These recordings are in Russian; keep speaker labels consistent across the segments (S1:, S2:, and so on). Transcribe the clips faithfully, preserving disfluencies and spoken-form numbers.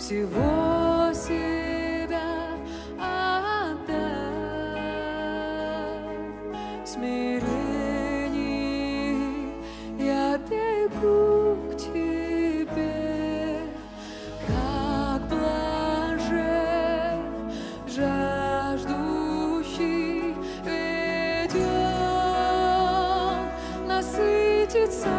S1: всего себя отдав, в смирении я бегу к Тебе, как блажен жаждущий, ведь он насытится.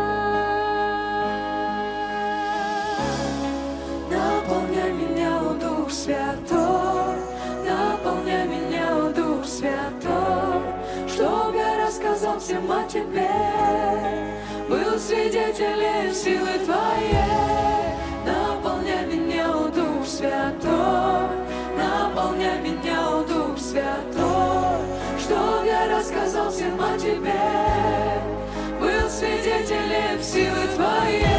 S1: Наполняй меня, о Дух Святой, наполняй меня, о Дух Святой, чтоб я рассказал всем о Тебе, был свидетелем силы Твоей. Наполняй меня, о Дух Святой, наполняй меня, о Дух Святой, чтоб я рассказал всем о Тебе, был свидетелем силы Твоей.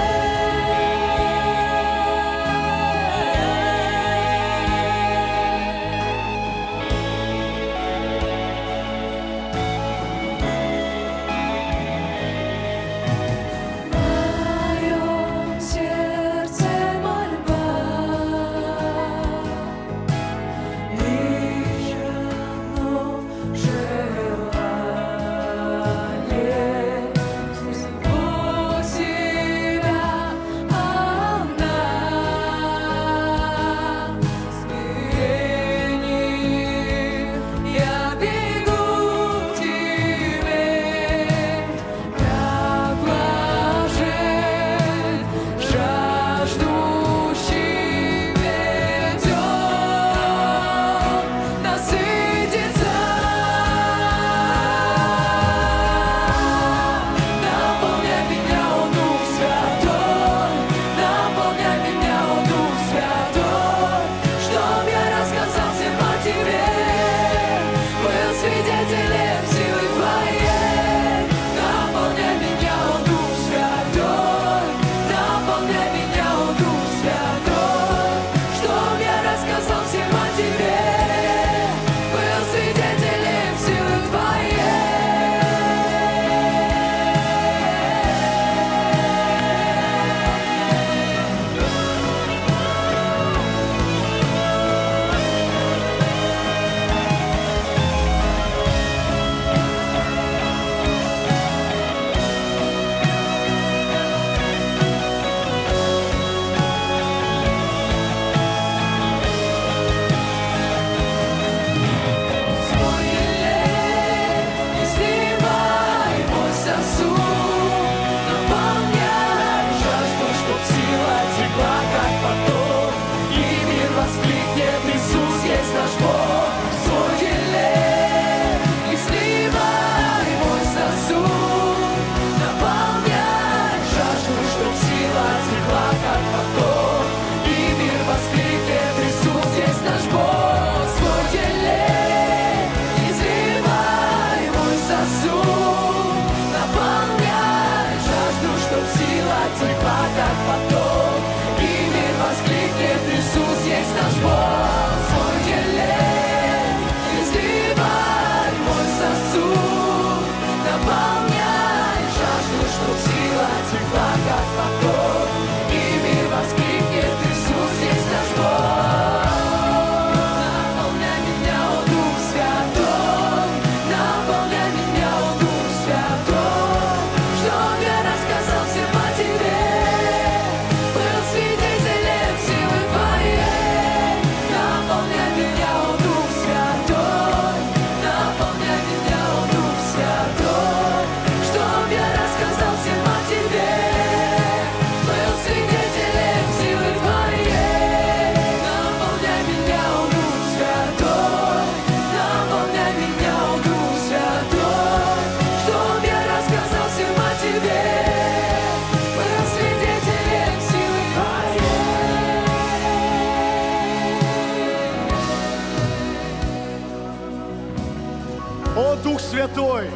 S2: О, Дух Святой,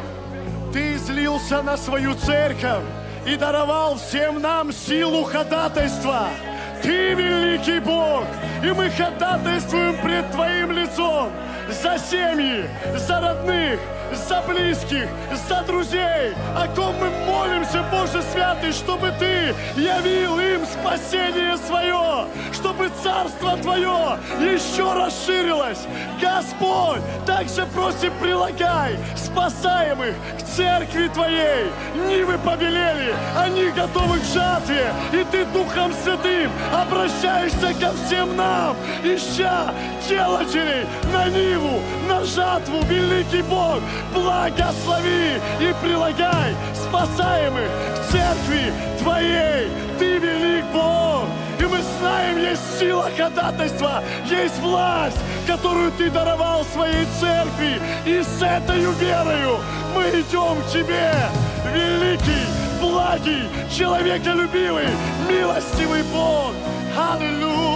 S2: Ты излился на свою церковь и даровал всем нам силу ходатайства. Ты великий Бог, и мы ходатайствуем пред Твоим лицом за семьи, за родных, за близких, за друзей, о ком мы молимся молимся, Боже святый, чтобы Ты явил им спасение свое, чтобы Царство Твое еще расширилось. Господь, также просим, прилагай спасаемых к церкви Твоей. Нивы побелели, они готовы к жатве, и Ты Духом Святым обращаешься ко всем нам, ища делателей на ниву, на жатву, великий Бог, благослови и прилагай спасаемых к церкви Твоей. Ты велик Бог, и мы знаем, есть сила ходатайства, есть власть, которую Ты даровал своей церкви, и с этой верою мы идем к Тебе, великий, благий, человеколюбивый, милостивый Бог. Аллилуйя!